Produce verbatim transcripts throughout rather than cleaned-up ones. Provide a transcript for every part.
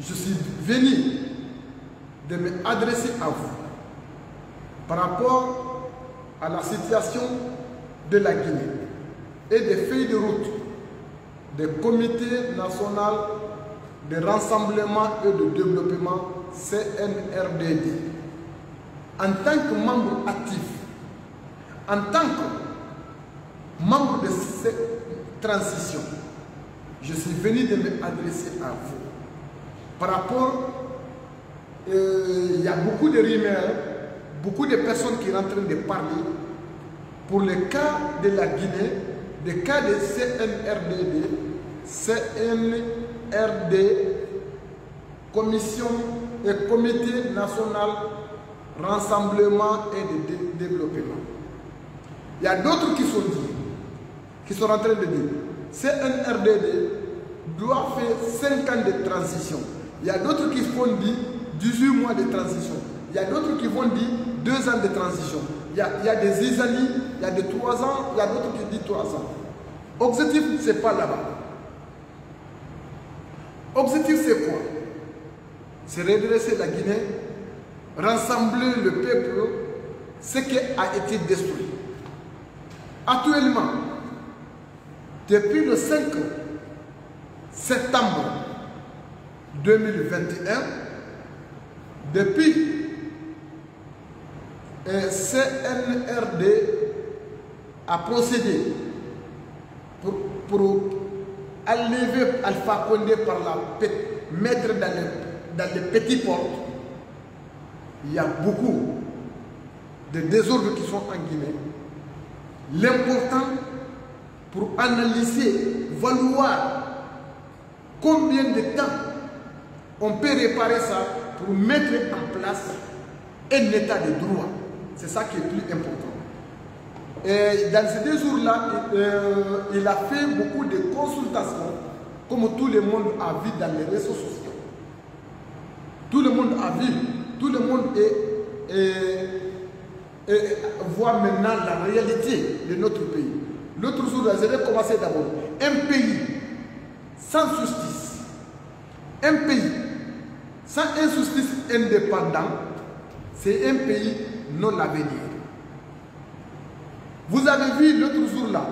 je suis venu de m'adresser à vous par rapport à la situation de la Guinée et des feuilles de route des comités nationaux de rassemblement et de développement C N R D D. En tant que membre actif, en tant que membre de cette transition, je suis venu de m'adresser à vous. Par rapport, euh, il y a beaucoup de rumeurs, beaucoup de personnes qui sont en train de parler pour le cas de la Guinée, le cas de C N R D D, C N R D, Commission et Comité national rassemblement et de dé développement. Il y a d'autres qui sont dit, qui sont en train de dire, C N R D D doit faire cinq ans de transition. Il y a d'autres qui vont dire dix-huit mois de transition. Il y a d'autres qui vont dire deux ans de transition. Il y a, il y a des Isali, il y a des trois ans, il y a d'autres qui disent trois ans. Objectif, ce n'est pas là-bas. Objectif, c'est quoi? C'est redresser la Guinée, rassembler le peuple, ce qui a été détruit. Actuellement, depuis le cinq septembre deux mille vingt et un, depuis euh, C N R D a procédé pour, pour enlever Alpha Condé par la mettre dans les, dans les petits ports. Il y a beaucoup de désordres qui sont en Guinée. L'important pour analyser, valoir combien de temps on peut réparer ça pour mettre en place un état de droit. C'est ça qui est plus important. Et dans ces deux jours-là, euh, il a fait beaucoup de consultations, comme tout le monde a vu dans les réseaux sociaux. Tout le monde a vu, tout le monde est, est, est, voit maintenant la réalité de notre pays. L'autre jour, je vais commencer d'abord. Un pays sans justice, un pays sans une justice indépendante, c'est un pays non avenir. Vous avez vu l'autre jour là,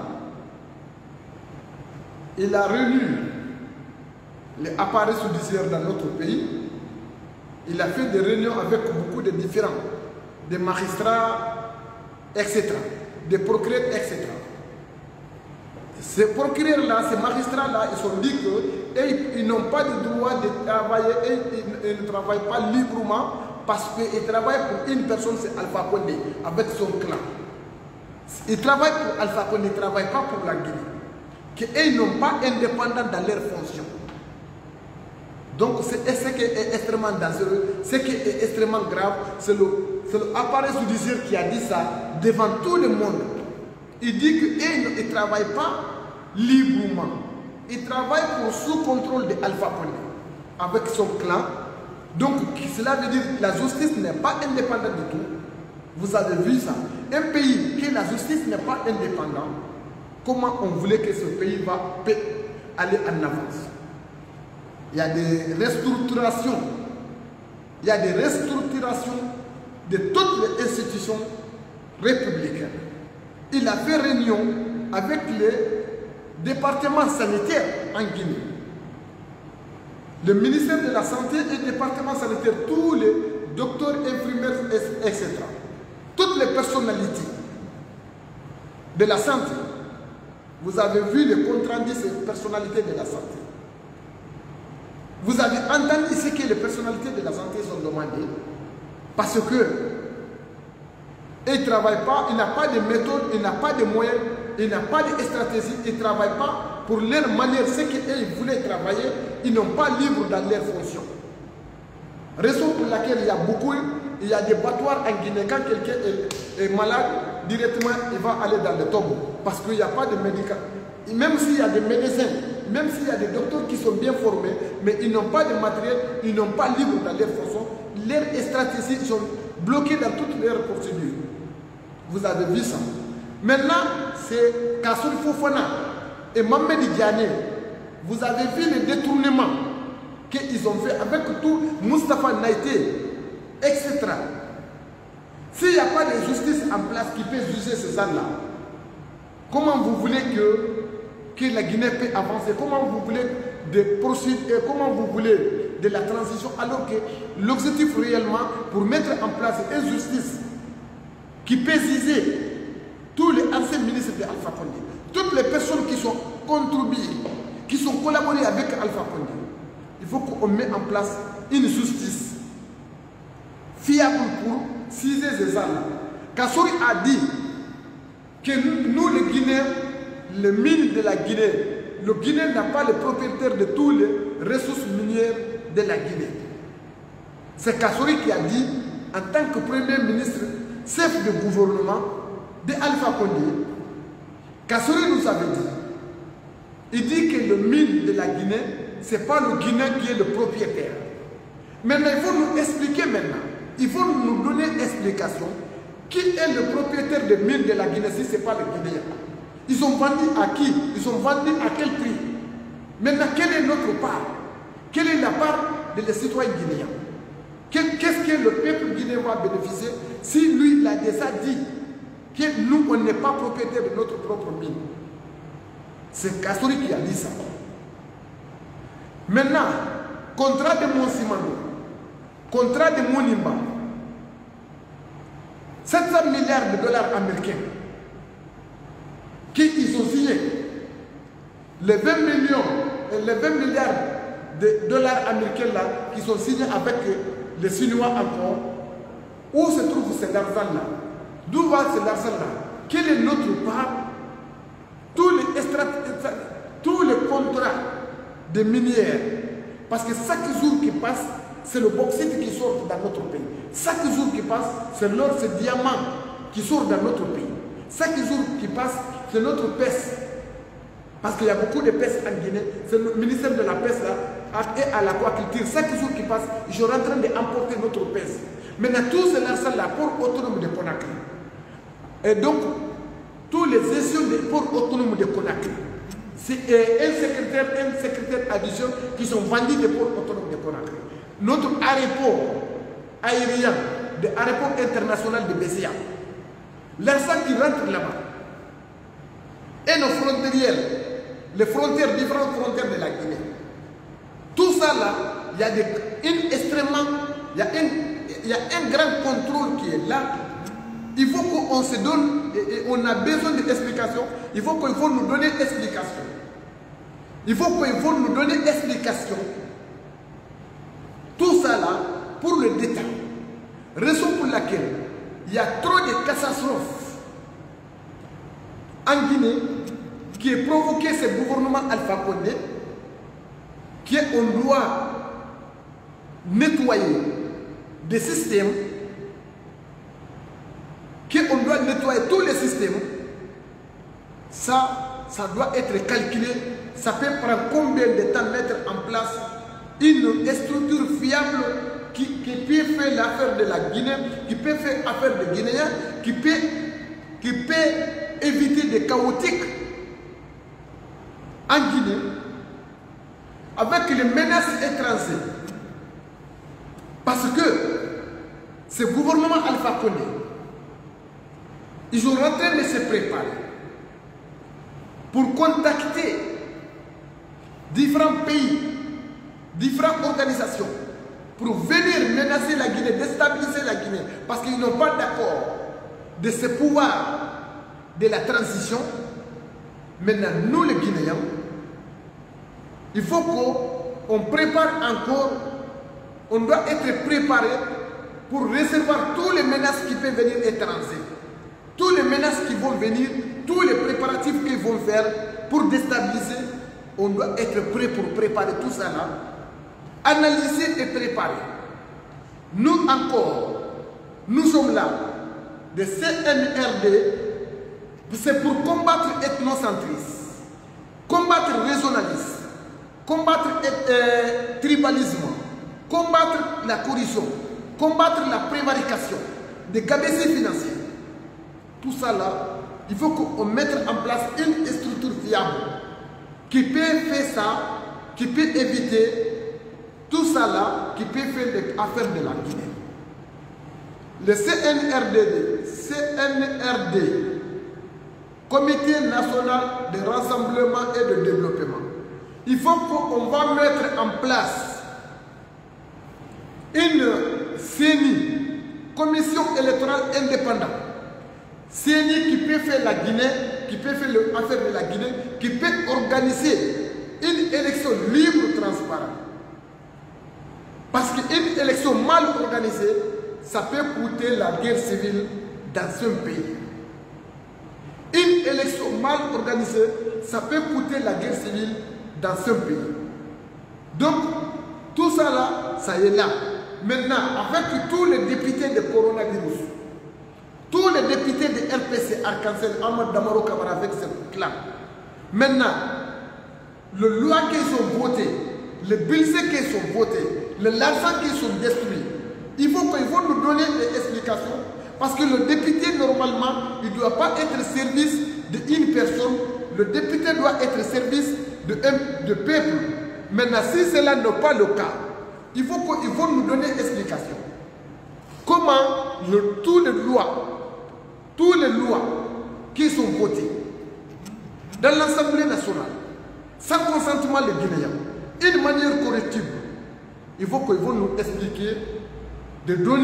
il a réuni les appareils judiciaires dans notre pays. Il a fait des réunions avec beaucoup de différents, des magistrats, et cetera, des procureurs, et cetera. Ces procureurs-là, ces magistrats-là, ils sont dit qu'ils n'ont pas le droit de travailler et ils, ils ne travaillent pas librement parce qu'ils travaillent pour une personne, c'est Alpha Condé, avec son clan. Ils travaillent pour Alpha Condé, ils ne travaillent pas pour la Guinée. Qu'ils n'ont pas indépendant dans leurs fonctions. Donc c'est ce qui est extrêmement dangereux, ce qui est extrêmement grave, c'est l'appareil judiciaire qui a dit ça devant tout le monde. Il dit qu'ils ne travaillent pas librement. Ils travaillent pour sous contrôle de Alpha Condé, avec son clan. Donc cela veut dire que la justice n'est pas indépendante du tout. Vous avez vu ça. Un pays que la justice n'est pas indépendante, comment on voulait que ce pays va aller en avance? Il y a des restructurations. Il y a des restructurations de toutes les institutions républicaines. Il a fait réunion avec les départements sanitaires en Guinée. Le ministère de la Santé et le département sanitaire, tous les docteurs, infirmières, et cetera. Toutes les personnalités de la santé. Vous avez vu les comptes rendus de ces personnalités de la santé. Vous avez entendu ce que les personnalités de la santé ont demandé. Parce que ils ne travaillent pas, il n'a pas de méthode, il n'a pas de moyens, il n'a pas de stratégie, ils ne travaillent pas pour leur manière, ce qu'ils voulaient travailler, ils n'ont pas libre dans leurs fonctions. Raison pour laquelle il y a beaucoup, il y a des battoirs en Guinée. Quand quelqu'un est, est malade, directement il va aller dans le tombeau. Parce qu'il n'y a pas de médicaments. Même s'il y a des médecins, même s'il y a des docteurs qui sont bien formés, mais ils n'ont pas de matériel, ils n'ont pas libre dans leurs fonctions, leurs stratégies sont bloquées dans toutes leurs procédures. Vous avez vu ça. Maintenant, c'est Kassoum Fofana et Mamadi Diané. Vous avez vu le détournement qu'ils ont fait avec tout Moustapha Naïté, et cetera. S'il n'y a pas de justice en place qui peut juger ces gens-là, comment vous voulez que, que la Guinée peut avancer? Comment vous voulez de procéder, comment vous voulez de la transition, alors que l'objectif réellement pour mettre en place une justice qui peut juger tous les anciens ministres d'Alpha Condé, toutes les personnes qui sont contribuées, qui sont collaborées avec Alpha Condé, il faut qu'on mette en place une justice fiable pour juger ces gens-là. Kassouri a dit que nous, les Guinéens, les mines de la Guinée, le Guinée n'a pas le propriétaire de toutes les ressources minières de la Guinée. C'est Kassouri qui a dit, en tant que Premier ministre, chef de gouvernement de Alpha Condé, Kassouri nous avait dit, il dit que le mine de la Guinée, ce n'est pas le Guinéen qui est le propriétaire. Maintenant, il faut nous expliquer maintenant, il faut nous donner une explication, qui est le propriétaire des mines de la Guinée si ce n'est pas le Guinéen. Ils ont vendu à qui? Ils ont vendu à quel prix? Maintenant, quelle est notre part? Quelle est la part des citoyens guinéens? Qu'est-ce que le peuple guinéen va bénéficier si lui, il a déjà dit que nous, on n'est pas propriétaire de notre propre mine? C'est Kassouri qui a dit ça. Maintenant, contrat de Monsimano, contrat de Monimba, sept cents milliards de dollars américains qui ils ont signé, les vingt millions, les vingt milliards de dollars américains là, qui sont signés avec les Chinois encore, où se trouve cet argent-là? D'où va cet argent-là? Quelle est notre part? Tous les, tous les contrats de minières, parce que chaque jour qui passe, c'est le bauxite qui sort dans notre pays. Chaque jour qui passe, c'est l'or, c'est le diamant qui sort dans notre pays. Chaque jour qui passe, c'est notre pêche. Parce qu'il y a beaucoup de pêche en Guinée. C'est le ministère de la pêche là, et à l'aquaculture. Chaque jour qui passe, ils sont en train d'emporter notre pêche. Maintenant, tout c'est l'argent là pour autonome de Conakry. Et donc, tous les gestions des ports autonomes de Conakry, c'est un secrétaire, un secrétaire addition qui sont vendus des ports autonomes de Conakry. Notre aéroport aérien, l'aéroport international de Bessia, l'argent qui rentre là-bas, et nos frontières, les frontières, différentes frontières de la Guinée. Tout ça là, il y a des, une extrêmement, il y a un, il y a un grand contrôle qui est là. Il faut qu'on se donne, et, et on a besoin d'explications, il faut qu'il faut nous donner explication. Il faut qu'il faut nous donner explication. Tout ça là, pour le détail. Raison pour laquelle il y a trop de catastrophes en Guinée qui est provoqué ce gouvernement Alpha Condé, qui est on doit nettoyer des systèmes, qu'on doit nettoyer tous les systèmes. Ça, ça doit être calculé. Ça peut prendre combien de temps mettre en place une structure fiable qui, qui peut faire l'affaire de la Guinée, qui peut faire l'affaire des Guinéens, qui peut, qui peut éviter des chaotiques en Guinée avec les menaces étrangères. Parce que ce gouvernement Alpha Condé, ils sont en train de se préparer pour contacter différents pays, différentes organisations, pour venir menacer la Guinée, déstabiliser la Guinée, parce qu'ils n'ont pas d'accord de ce pouvoir de la transition. Maintenant, nous les Guinéens, il faut qu'on prépare encore, on doit être préparé pour recevoir toutes les menaces qui peuvent venir étrangères. Toutes les menaces qui vont venir, tous les préparatifs qu'ils vont faire pour déstabiliser, on doit être prêt pour préparer tout ça là, analyser et préparer. Nous encore, nous sommes là, de C N R D, c'est pour combattre l'ethnocentrisme, combattre le régionalisme, combattre le euh, tribalisme, combattre la corruption, combattre la prévarication, des gabegies financiers. Tout ça là, il faut qu'on mette en place une structure fiable qui peut faire ça, qui peut éviter Tout ça là qui peut faire des affaires de la Guinée. Le C N R D D, C N R D, Comité national de rassemblement et de développement. Il faut qu'on va mettre en place une C E N I, Commission électorale indépendante. C N I qui peut faire la Guinée, qui peut faire l'affaire de la Guinée, qui peut organiser une élection libre, transparente. Parce qu'une élection mal organisée, ça peut coûter la guerre civile dans un pays. Une élection mal organisée, ça peut coûter la guerre civile dans ce pays. Donc, tout ça là, ça est là. Maintenant, avec tous les députés de coronavirus, tous les députés de R P C Arc-en-Ciel, Ahmad Damaro Camara avec ce clan, maintenant, le loi qu'ils ont voté, les bulletins qu'ils ont votés, l'argent qu'ils sont détruits, il faut qu'ils vont nous donner des explications. Parce que le député, normalement, il ne doit pas être service d'une personne. Le député doit être service de, de peuple. Maintenant, si cela n'est pas le cas, il faut qu'ils vont nous donner explication. Comment le, toutes les lois, toutes les lois qui sont votées dans l'Assemblée nationale, sans consentement des Guinéens, d'une manière corrective, il faut qu'ils vont nous expliquer de donner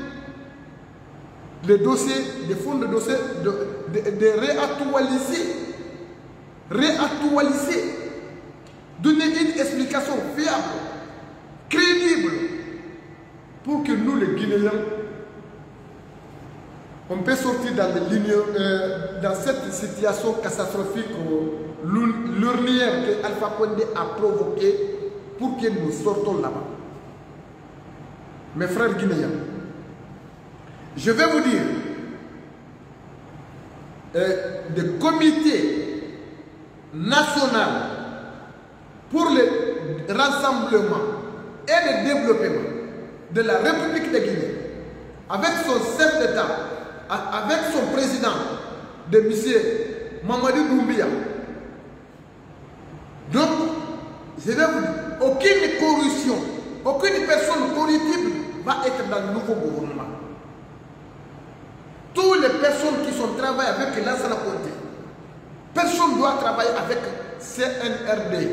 les dossiers, des fonds de dossiers, de, de, de réactualiser, réactualiser, donner une explication fiable, crédible, pour que nous, les Guinéens, on peut sortir dans, les lignes, euh, dans cette situation catastrophique, euh, l'urnière que Alpha Condé a provoquée pour que nous sortons là-bas. Mes frères guinéens, je vais vous dire, euh, des comités nationaux pour le rassemblement et le développement de la République de Guinée, avec son chef d'État, avec son président, de M. Mamadou Doumbia. Donc, je vais vous dire, aucune corruption, aucune personne corruptible va être dans le nouveau gouvernement. Toutes les personnes qui sont travaillées avec Lansana Conté, personne ne doit travailler avec C N R D.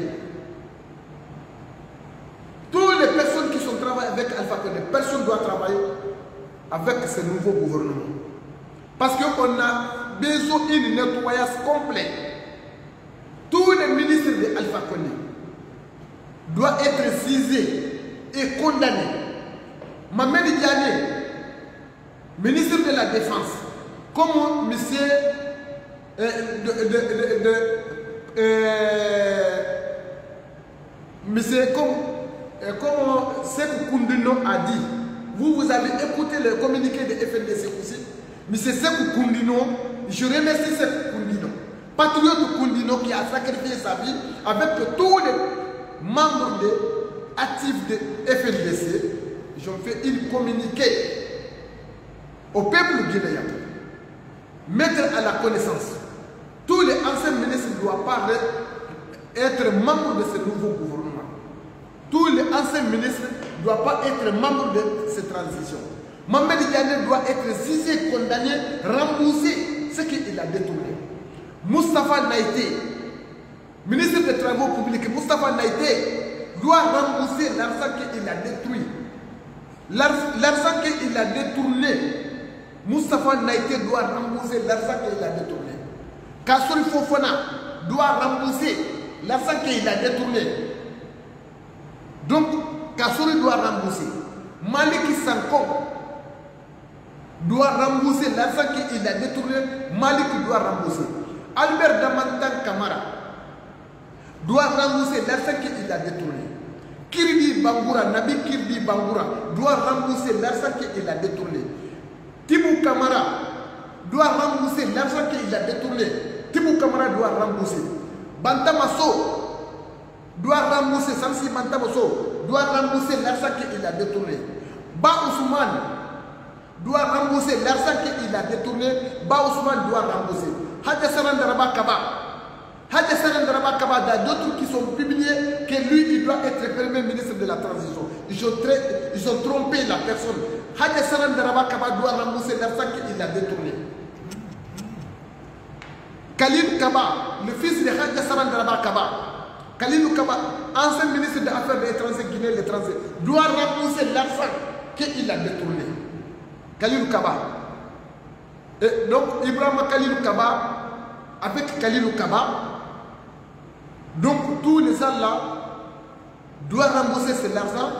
Toutes les personnes qui sont travaillées avec Alpha Condé, personne ne doit travailler avec ce nouveau gouvernement. Parce qu'on a besoin d'un nettoyage complet. Tous les ministres de Alpha Condé doivent être jugés et condamnés. Mamed Diané, ministre de la Défense, comme monsieur euh, de, de, de, de, euh, monsieur comme, euh, comme Sekou Koundino a dit, vous, vous avez écouté le communiqué de F N D C aussi, monsieur Sekou Koundino, je remercie Sekou Koundino, patriote Koundino qui a sacrifié sa vie avec tous les membres de, actifs de F N D C. J'en fais une communiqué au peuple guinéen, mettre à la connaissance. Tous les anciens ministres ne doivent pas être membres de ce nouveau gouvernement. Tous les anciens ministres ne doivent pas être membres de cette transition. Mamed Diané doit être jugé, condamné, remboursé ce qu'il a détourné. Moustapha Naïté, ministre des Travaux publics, Moustapha Naïté doit rembourser l'argent qu'il a détruit. L'argent qu'il a détourné, Moustapha Naïté doit rembourser l'argent qu'il a détourné. Kassouri Fofana doit rembourser l'argent qu'il a détourné. Donc, Kassouri doit rembourser. Maliki Sanko doit rembourser l'argent qu'il a détourné. Maliki doit rembourser. Albert Damantan Kamara doit rembourser l'argent qu'il a détourné. Kirdi Bangoura, Nabi Kirdi Bangoura doit rembourser l'argent qu'il a détourné. Tibou Kamara doit rembourser l'argent qu'il a détourné. Tibou Kamara doit rembourser. Bantamaso doit rembourser. Samsi Bantamaso doit rembourser l'argent qu'il a détourné. Ba Ousmane doit rembourser l'argent qu'il a détourné. Ba Ousmane doit rembourser. Hadja Sarandaraba Kaba Hadja Sarandaraba Kaba, d'autres qui sont publiés que lui, il doit être Premier ministre de la transition. Ils ont, très, ils ont trompé la personne. Hadja Sarandaraba Kaba doit rembourser l'argent qu'il a détourné. Khalil Kaba, le fils de Hadja Sarandaraba Kaba, Khalil Kaba, ancien ministre des Affaires étrangères guinéen l'étranger, doit rembourser l'argent qu'il a détourné. Khalil Kaba. Et donc, Ibrahim Khalil Kaba, avec Khalil Kaba, donc tous les gens là doivent rembourser cet argent.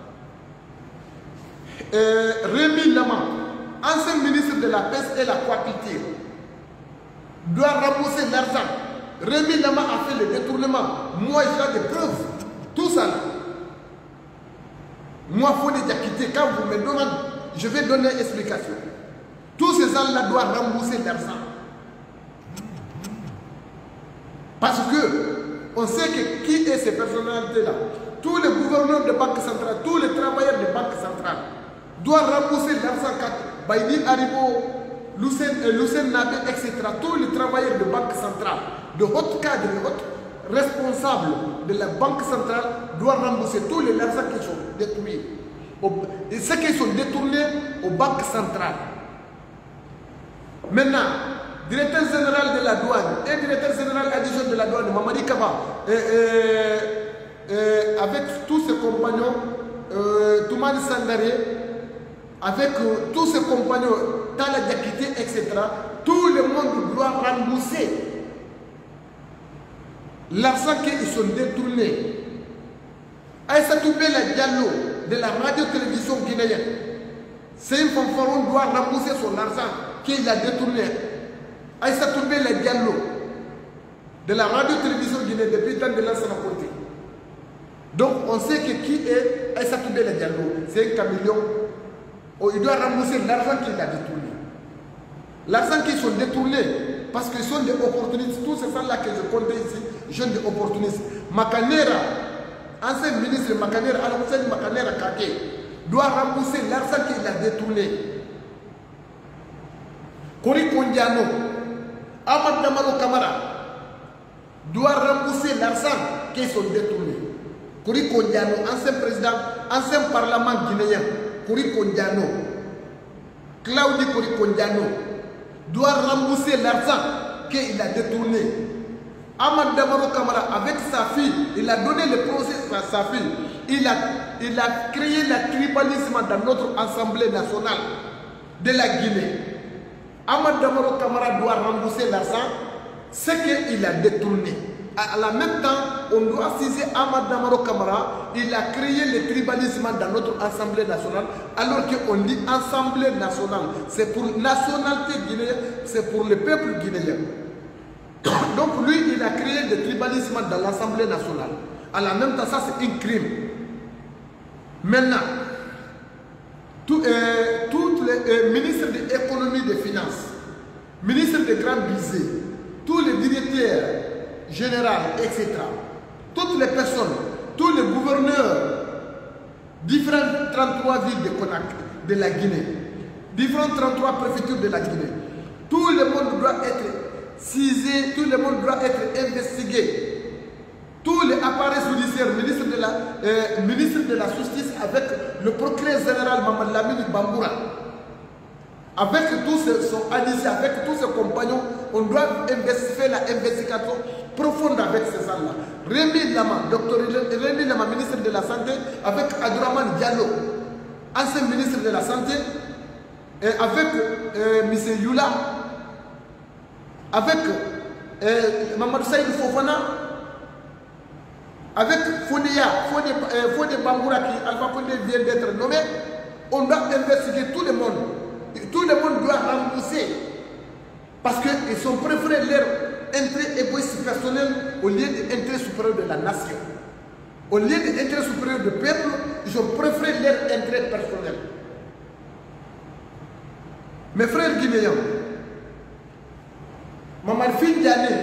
Euh, Rémi Lama, ancien ministre de la Pêche et l'Aquaculture, doit rembourser l'argent. Rémi Lama a fait le détournement. Moi, j'ai des preuves. Tout ça là. Moi, il faut déjà quitter. Quand vous me demandez, je vais donner une explication. Tous ces gens-là doivent rembourser l'argent. Parce que on sait que qui est ces personnalités-là. Tous les gouverneurs de banque centrale, tous les travailleurs de banque centrale doivent rembourser l'argent quand Baïdi Haribo, Lucien Nabé, et cetera. Tous les travailleurs de banque centrale, de haut cadre, de haut responsable de la banque centrale doivent rembourser tous les argent qui sont détruits. Et ceux qui sont détournés aux banques centrales. Maintenant, directeur général de la douane et directeur général adjoint de la douane, Mamadi Kaba, et, et, et avec tous ses compagnons, euh, Toumane Sandaré, avec euh, tous ses compagnons, Tala Diakité, et cetera, tout le monde doit rembourser l'argent qu'ils sont détournés. Aïssatou Bella Diallo de la radio-télévision guinéenne, c'est une fanfaron doit rembourser son argent qu'il a détourné. Aïssatou Bella Diallo de la radio-télévision guinéenne depuis tant de l'ancien côté. Donc on sait que qui est Aïssatou Bella Diallo, c'est un caméléon. Oh, il doit rembourser l'argent qu'il a détourné. L'argent qu'ils sont détournés parce qu'ils sont des opportunistes. Tous ces gens-là que je comptais ici, jeunes des opportunistes. Makanera, ancien ministre Makanera, Al-Hussein Makanera Kake, doit rembourser l'argent qu'il a détourné. Kori Kondiano, Ahmad Damaro Kamara doit rembourser l'argent qu'ils sont détournés. Kori Kondiano, ancien président, ancien parlement guinéen, Kori Kondiano, Claudie Kori Kondiano, doit rembourser l'argent qu'il a détourné. Ahmad Damaro Kamara, avec sa fille, il a donné le procès à sa fille. Il a, il a créé le tribalisme dans notre Assemblée nationale de la Guinée. Ahmad Damaro Kamara doit rembourser l'argent, ce qu'il a détourné. À la même temps, on doit saisir Ahmad Damaro Kamara. Il a créé le tribalisme dans notre Assemblée nationale, alors qu'on dit Assemblée nationale. C'est pour la nationalité guinéenne, c'est pour le peuple guinéen. Donc lui, il a créé le tribalisme dans l'Assemblée nationale. À la même temps, ça c'est un crime. Maintenant, tout, euh, tous les euh, ministres de l'économie et des finances, ministres de grands budgets, tous les directeurs généraux, et cetera, toutes les personnes, tous les gouverneurs, différentes trente-trois villes de Conakry, de la Guinée, différentes trente-trois préfectures de la Guinée, tout le monde doit être cisé, tout le monde doit être investigué. Tous les appareils judiciaires, ministre de la, euh, ministre de la Justice, avec le procureur général Mamad Lamine Bamboura, avec tous son alliés, avec tous ses compagnons, on doit faire l'investigation profonde avec ces gens-là. Rémi Lama, docteur Rémi Lama, ministre de la Santé, avec Abdourahmane Diallo, ancien ministre de la Santé, et avec euh, M. Yula, avec euh, Mamadou Saïd Fofana, avec Fodéa, Fodé, euh, Fodé Bamboura qui Alpha Condé vient d'être nommé, on doit investiguer tout le monde. Tout le monde doit rembourser. Parce qu'ils sont préférés leur intérêt égoïste personnel au lieu de l'intérêt supérieur de la nation. Au lieu de l'intérêt supérieur du peuple, ils ont préféré leur intérêt personnel. Mes frères guinéens, Mamad Fin Diané,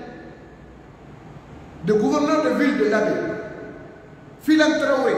le gouverneur de ville de Labé, Filan Traoré,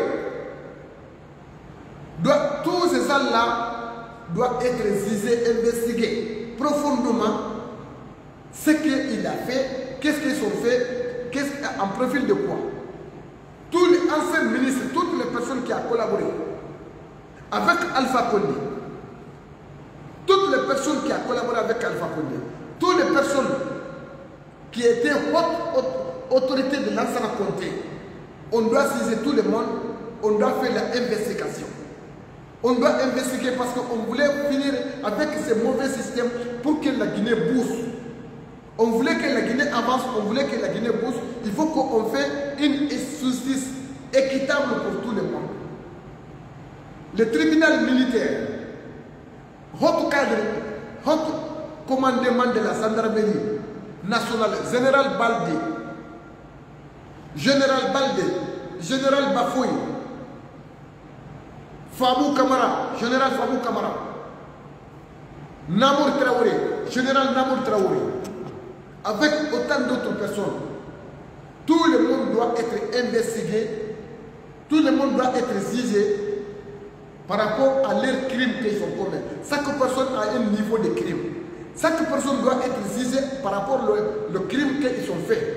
tous ces gens-là doivent être jugés, investigués profondément ce qu'il a fait, qu'est-ce qu'ils ont fait, en profil de quoi? Tous les anciens ministres, toutes les personnes qui ont collaboré avec Alpha Condé, toutes les personnes qui ont collaboré avec Alpha Condé, toutes les personnes qui étaient haute, haute autorité de l'ancien Conté, on doit saisir tout le monde, on doit faire l'investigation. On doit investiguer parce qu'on voulait finir avec ce mauvais système pour que la Guinée bouge. On voulait que la Guinée avance, on voulait que la Guinée bouge. Il faut qu'on fasse une justice équitable pour tout le monde. Le tribunal militaire, haut cadre, haut commandement de la gendarmerie nationale, général Baldé, général Baldé, général Bafouille, Fabou Kamara, général Fabou Kamara, Namour Traoré, général Namour Traoré, avec autant d'autres personnes. Tout le monde doit être investigué, tout le monde doit être jugé par rapport à leurs crimes qu'ils ont commis. Chaque personne a un niveau de crime. Chaque personne doit être jugée par rapport au crime qu'ils ont fait.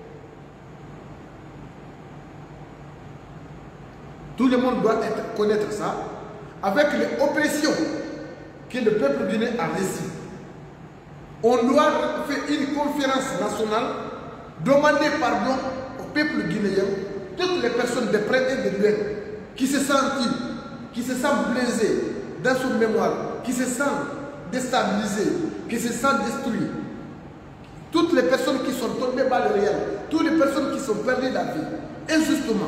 Tout le monde doit être, connaître ça, avec les oppressions que le peuple guinéen a reçues. On doit faire une conférence nationale, demander pardon au peuple guinéen, toutes les personnes de près et de loin, qui se sentent, qui se sentent blessées dans son mémoire, qui se sentent déstabilisées, qui se sentent détruites. Toutes les personnes qui sont tombées par le réel, toutes les personnes qui sont perdues la vie, injustement.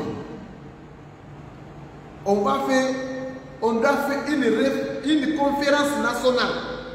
On va faire, on doit faire une, une conférence nationale.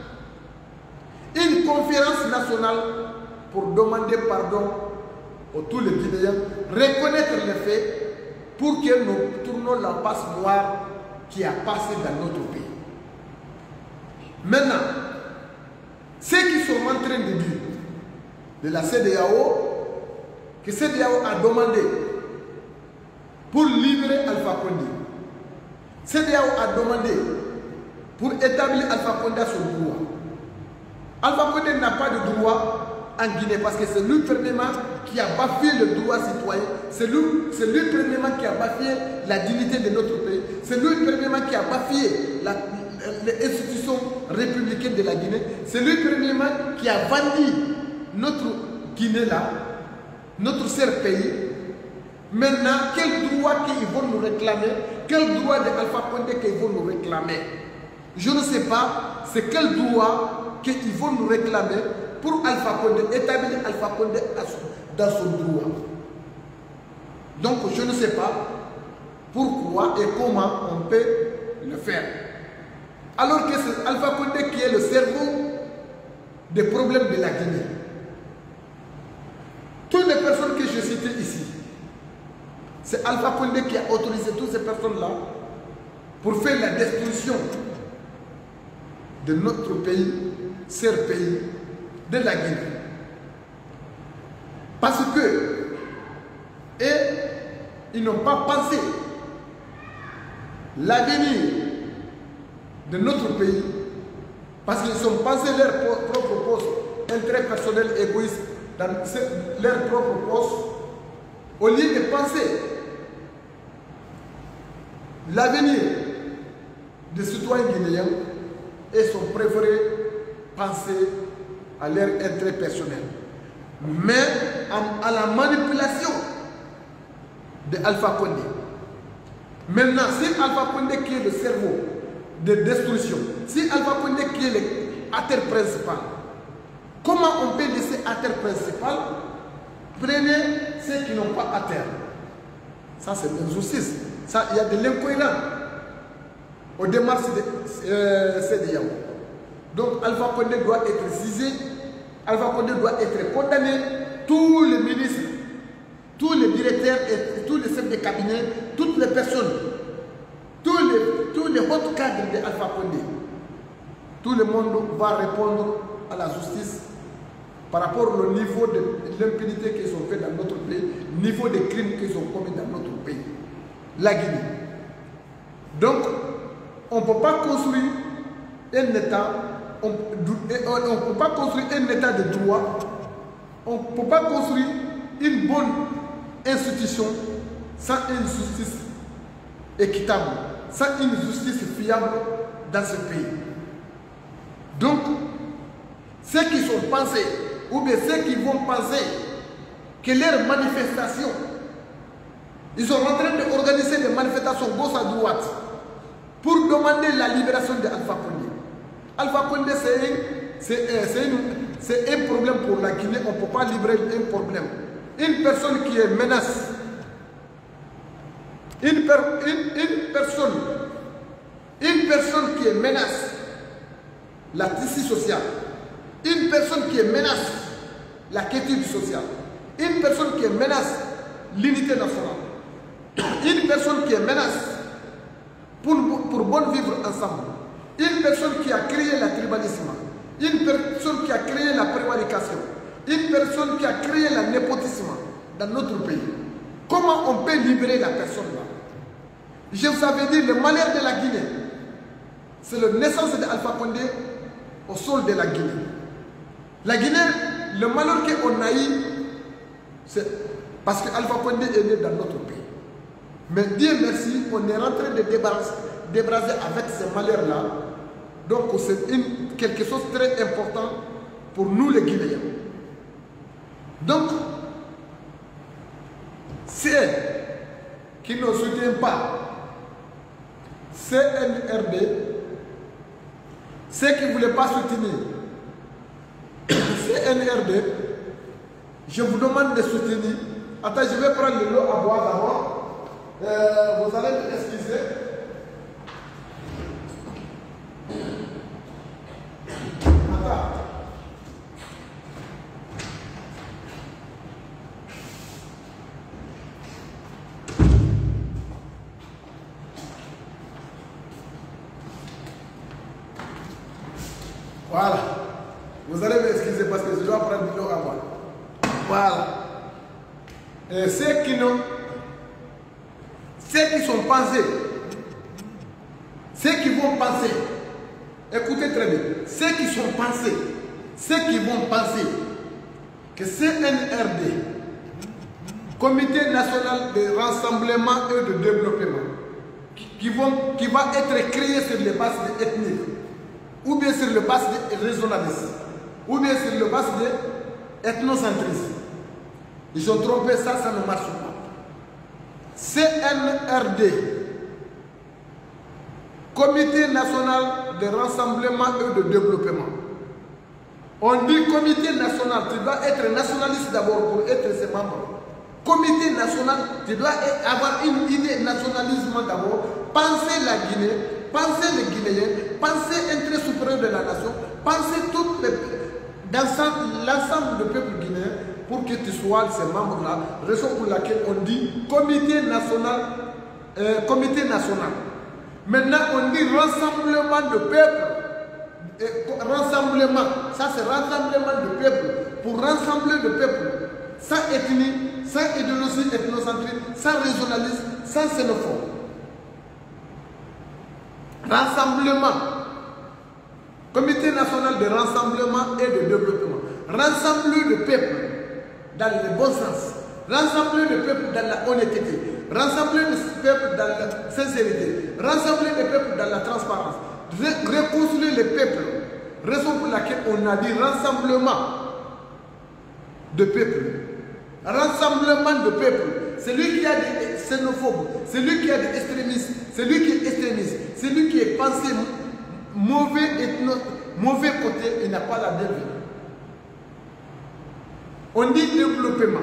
Une conférence nationale pour demander pardon à tous les Guinéens, reconnaître les faits pour que nous tournons la passe noire qui a passé dans notre pays. Maintenant, ceux qui sont en train de dire de la C D A O, que C D A O a demandé pour libérer Alpha Condé. C D A O a demandé pour établir Alpha Condé à son droit. Alpha Condé n'a pas de droit en Guinée parce que c'est lui premièrement qui a bafoué le droit citoyen, c'est lui, c'est lui premièrement qui a bafoué la dignité de notre pays, c'est lui premièrement qui a bafoué les institutions républicaines de la Guinée, c'est lui premièrement qui a vendu notre Guinée là, notre cher pays. Maintenant, quel droit qu'ils vont nous réclamer? Quel droit de Alpha Condé qu'ils vont nous réclamer? Je ne sais pas, c'est quel droit qu'ils vont nous réclamer pour Alpha Condé, établir Alpha Condé dans son droit. Donc, je ne sais pas pourquoi et comment on peut le faire. Alors que c'est Alpha Condé qui est le cerveau des problèmes de la Guinée. Toutes les personnes que je citais ici, c'est Alpha Condé qui a autorisé toutes ces personnes-là pour faire la destruction de notre pays, cher pays, de la Guinée. Parce que, et ils n'ont pas pensé l'avenir de notre pays, parce qu'ils ont pensé leur propre poste, intérêt personnel, égoïste, dans leur propre poste, au lieu de penser l'avenir des citoyens guinéens, et sont préférés penser à leur intérêt personnel. Mais à, à la manipulation de Alpha Condé. Maintenant, si Alpha Condé qui est le cerveau de destruction, si Alpha Condé qui est l'acteur principal, comment on peut laisser acteur principal? Prenez ceux qui n'ont pas à terre. Ça, c'est une injustice. Ça, il y a de l'incohérence au démarche de euh, C D A O. Donc, Alpha Condé doit être jugé, Alpha Condé doit être condamné. Tous les ministres, tous les directeurs, et tous les chefs de cabinet, toutes les personnes, tous les, tous les hauts cadres de Alpha Condé, tout le monde va répondre à la justice par rapport au niveau de l'impunité qu'ils ont fait dans notre pays, niveau de crimes qu'ils ont commis dans notre pays, la Guinée. Donc, on ne peut pas construire un État, on ne peut pas construire un État de droit On ne peut pas construire une bonne institution sans une justice équitable, sans une justice fiable dans ce pays. Donc, ceux qui sont pensés, ou bien ceux qui vont penser que leurs manifestations, ils sont en train d'organiser des manifestations gauche à droite pour demander la libération d'Alpha Condé. Alpha Condé, c'est un problème pour la Guinée, on ne peut pas libérer un problème. Une personne qui est menace, une, per, une, une personne, une personne qui est menace la tissu sociale, une personne qui est menace la quiétude sociale, une personne qui est menace l'unité nationale, une personne qui est menace pour, pour bon vivre ensemble, une personne qui a créé le tribalisme, une personne qui a créé la prévarication, une personne qui a créé le népotisme dans notre pays. Comment on peut libérer la personne là? Je vous avais dit, le malheur de la Guinée, c'est la naissance d'Alpha Condé au sol de la Guinée. La Guinée, le malheur qu'on a eu, c'est parce qu'Alpha Condé est né dans notre pays. Mais Dieu merci, on est en train de débarrasser, débarrasser avec ces malheurs-là. Donc c'est quelque chose de très important pour nous les Guinéens. Donc, ceux qui ne soutiennent pas C N R D, ceux qui ne voulaient pas soutenir C N R D, je vous demande de soutenir. Attends, je vais prendre l'eau à boire d'abord. Euh, vous allez m'excuser. Attends. Voilà. Vous allez m'excuser parce que je dois prendre l'eau à boire. Voilà. Et ceux qui n'ont Ceux qui sont pensés, ceux qui vont penser, écoutez très bien, ceux qui sont pensés, ceux qui vont penser que C N R D, Comité national de rassemblement et de développement, qui, qui, vont, qui va être créé sur les bases ethniques, ou bien sur les bases de régionalisme, ou bien sur les bases de ethnocentrisme. Ils ont trompé ça, ça ne marche pas. C N R D, Comité national de rassemblement et de développement. On dit comité national, tu dois être nationaliste d'abord pour être ses membres. Comité national, tu dois avoir une idée nationalisme d'abord, penser la Guinée, penser les Guinéens, penser l'intérêt supérieur de la nation, penser tout l'ensemble du peuple guinéen pour que tu sois ces membres-là, raison pour laquelle on dit comité national, euh, comité national. Maintenant, on dit rassemblement de peuple. Et rassemblement, ça c'est rassemblement de peuple. Pour rassembler le peuple, sans ethnie, sans idéologie ethnocentrique, sans régionalisme, sans xénophobie. Rassemblement. Comité national de rassemblement et de développement. Rassembler le peuple dans le bon sens. Rassembler le peuple dans la honnêteté. Rassembler le peuple dans la sincérité. Rassembler le peuple dans la transparence. Reconstruire le peuple. Raison pour laquelle on a dit rassemblement de peuple. Rassemblement de peuple. Celui qui a des xénophobes, celui qui a des extrémistes, celui qui est extrémiste, celui qui est pensé mauvais, ethno, mauvais côté, il n'a pas la bienvenue. On dit développement.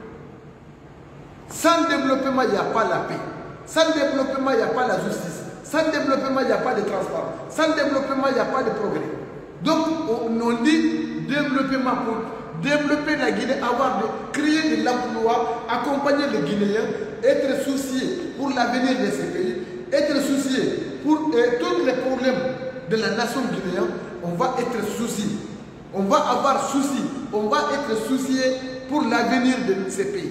Sans développement, il n'y a pas la paix. Sans développement, il n'y a pas la justice. Sans développement, il n'y a pas de transparence. Sans développement, il n'y a pas de progrès. Donc, on, on dit développement pour développer la Guinée, avoir de, créer de l'emploi, accompagner les Guinéens, être soucié pour l'avenir de ces pays, être soucié pour euh, tous les problèmes de la nation guinéenne, on va être soucié. On va avoir souci, on va être soucié pour l'avenir de ces pays.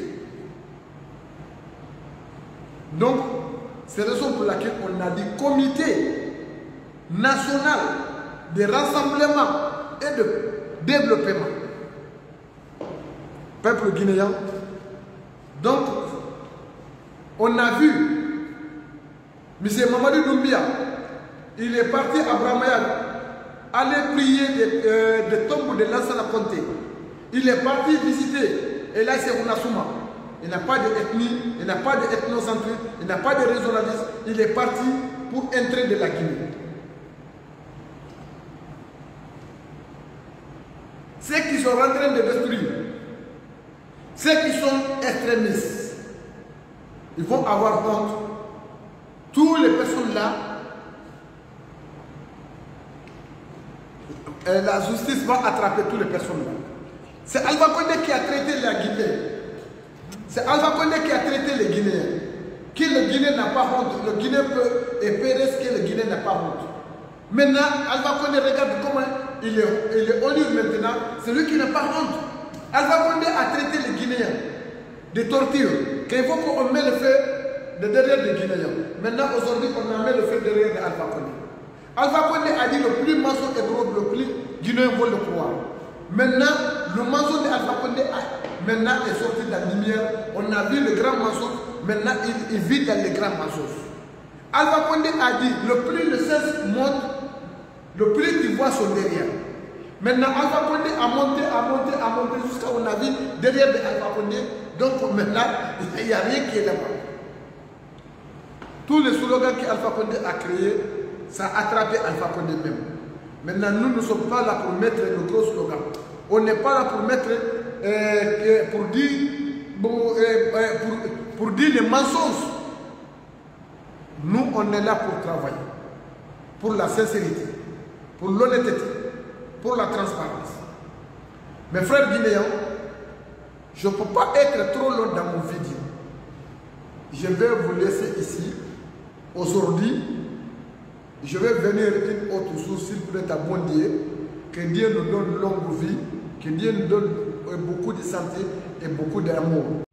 Donc, c'est la raison pour laquelle on a dit comité national de rassemblement et de développement. peuple guinéen. Donc, on a vu M. Mamadou Doumbia, il est parti à Bramayal, aller prier des, euh, des tombes de Lansana Conté. Il est parti visiter, et là c'est Runasuma. Il n'a pas d'ethnie, il n'a pas d'ethnocentrisme, il n'a pas de régionalisme. Il est parti pour entrer de la Guinée. Ceux qui sont en train de détruire, ceux qui sont extrémistes, ils vont avoir honte. Toutes les personnes là, la justice va attraper toutes les personnes là. C'est Alpha Condé qui a traité la Guinée. C'est Alpha Condé qui a traité les Guinéens. Que le Guinée n'a pas honte. Le Guinée peut espérer ce que le Guinée n'a pas honte. Maintenant, Alpha Condé regarde comment il est, il est honnête maintenant. C'est lui qui n'a pas honte. Alpha Condé a traité les Guinéens de torture. Qu'il faut qu'on met le feu de derrière les Guinéens. Maintenant, aujourd'hui, on a mis le feu derrière de Alpha Condé. Alpha Condé a dit le plus mensonge est gros, le plus Guinéen vont le croire. Maintenant, le mensonge d'Alpha Condé maintenant est sorti de la lumière. On a vu le grand mensonge. Maintenant, il, il vit dans les grands mensonges. Alpha Condé a dit le plus le cesse monte, le plus tu vois son derrière. Maintenant, Alpha Condé a monté, a monté, a monté jusqu'à on a vu derrière de Alpha Condé. Donc maintenant, il n'y a rien qui est là-bas. Tous les slogans qu'Alpha Condé a créés, ça a attrapé Alpha Condé même. Maintenant, nous ne sommes pas là pour mettre le gros slogan. On n'est pas là pour mettre, euh, pour, dire, pour, euh, pour, pour dire les mensonges. Nous, on est là pour travailler. Pour la sincérité, pour l'honnêteté, pour la transparence. Mes frères guinéens, je ne peux pas être trop long dans mon vidéo. Je vais vous laisser ici. Aujourd'hui, je vais venir une autre source, s'il vous plaît, à bon Dieu. Que Dieu nous donne longue vie, que Dieu nous donne beaucoup de santé et beaucoup d'amour.